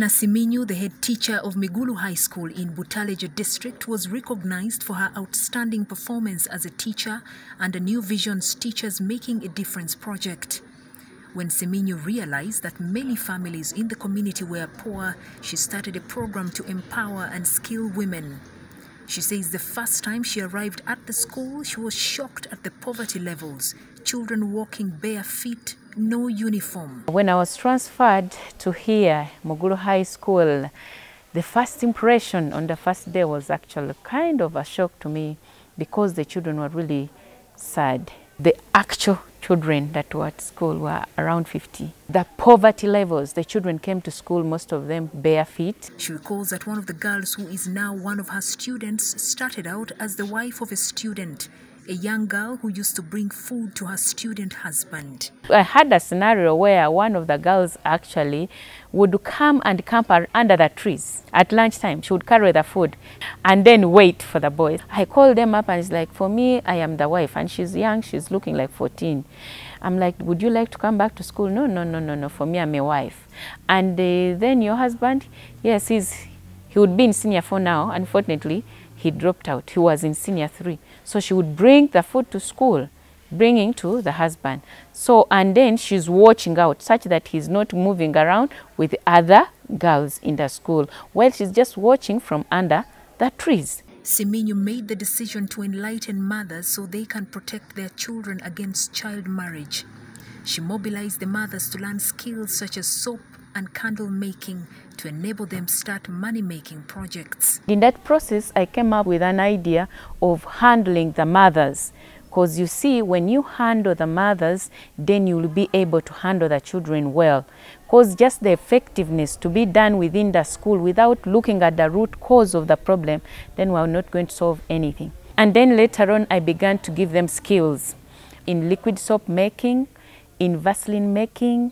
Siminyu, the head teacher of Migulu High School in Butalejo district, was recognized for her outstanding performance as a teacher and a New Vision's Teachers Making a Difference project. When Siminyu realized that many families in the community were poor, she started a program to empower and skill women. She says the first time she arrived at the school, she was shocked at the poverty levels. Children walking bare feet, no uniform. When I was transferred to here, Migulu High School, the first impression on the first day was actually kind of a shock to me because the children were really sad. The actual children that were at school were around 50. The poverty levels, the children came to school, most of them bare feet. She recalls that one of the girls who is now one of her students started out as the wife of a student, a young girl who used to bring food to her student husband. I had a scenario where one of the girls actually would come and camp under the trees at lunchtime. She would carry the food and then wait for the boys. I called them up and it's like, for me, I am the wife and she's young, she's looking like 14. I'm like, would you like to come back to school? No, for me, I'm a wife. And then your husband, yes, he would be in senior 4 now, unfortunately. He dropped out. He was in senior 3. So she would bring the food to school, bringing to the husband. So, and then she's watching out such that he's not moving around with other girls in the school while she's just watching from under the trees. Siminyu made the decision to enlighten mothers so they can protect their children against child marriage. She mobilized the mothers to learn skills such as soap and candle making to enable them start money-making projects. In that process, I came up with an idea of handling the mothers. Because you see, when you handle the mothers, then you will be able to handle the children well. Because just the effectiveness to be done within the school without looking at the root cause of the problem, then we're not going to solve anything. And then later on, I began to give them skills in liquid soap making, in Vaseline making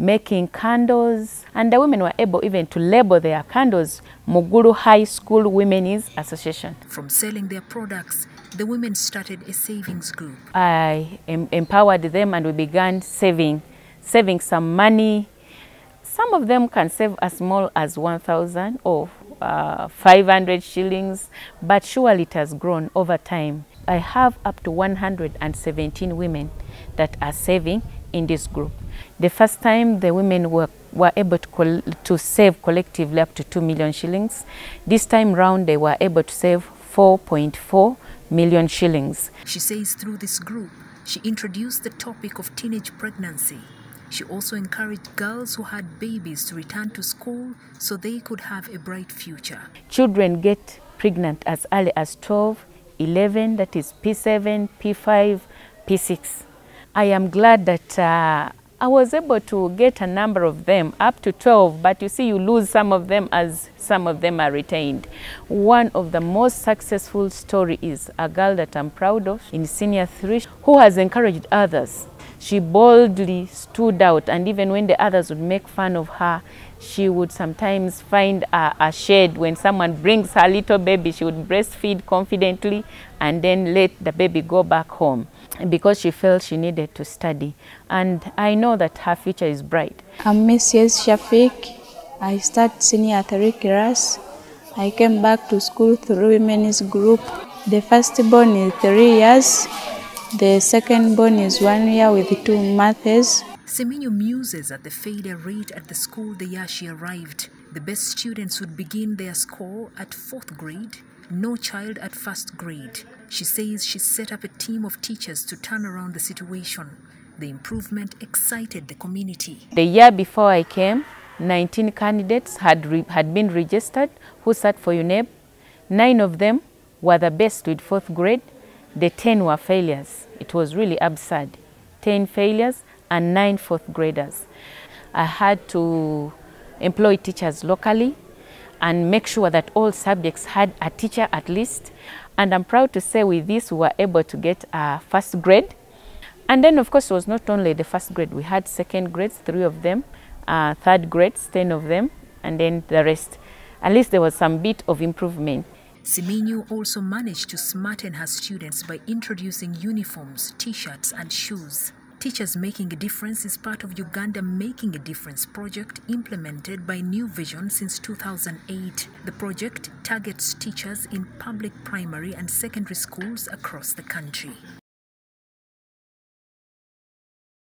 candles, and the women were able even to label their candles Migulu High School Women's Association. From selling their products, the women started a savings group. I empowered them and we began saving some money. Some of them can save as small as 1,000 or 500 shillings, but surely it has grown over time. I have up to 117 women that are saving in this group. The first time the women were able to save collectively up to 2 million shillings. This time round they were able to save 4.4 million shillings. She says through this group, she introduced the topic of teenage pregnancy. She also encouraged girls who had babies to return to school so they could have a bright future. Children get pregnant as early as 12, 11, that is P7, P5, P6. I am glad that I was able to get a number of them up to 12, but you see you lose some of them as some of them are retained. One of the most successful story is a girl that I'm proud of in senior 3 who has encouraged others. She boldly stood out, and even when the others would make fun of her, she would sometimes find a shade. When someone brings her little baby, she would breastfeed confidently and then let the baby go back home, because she felt she needed to study. And I know that her future is bright. I'm Mrs. Shafiq. I started senior 3 class. I came back to school through women's group. The first born is 3 years. The second born is 1 year with 2 months. Siminyu muses at the failure rate at the school the year she arrived. The best students would begin their score at 4th grade, no child at 1st grade. She says she set up a team of teachers to turn around the situation. The improvement excited the community. The year before I came, 19 candidates had been registered who sat for UNEB. 9 of them were the best with 4th grade. The 10 were failures. It was really absurd. 10 failures and 9 4th graders. I had to employ teachers locally and make sure that all subjects had a teacher at least. And I'm proud to say with this we were able to get a 1st grade. And then of course it was not only the 1st grade, we had 2nd grades, 3 of them, 3rd grades, 10 of them, and then the rest. At least there was some bit of improvement. Siminyu also managed to smarten her students by introducing uniforms, t-shirts and shoes. Teachers Making a Difference is part of Uganda Making a Difference project implemented by New Vision since 2008. The project targets teachers in public primary and secondary schools across the country.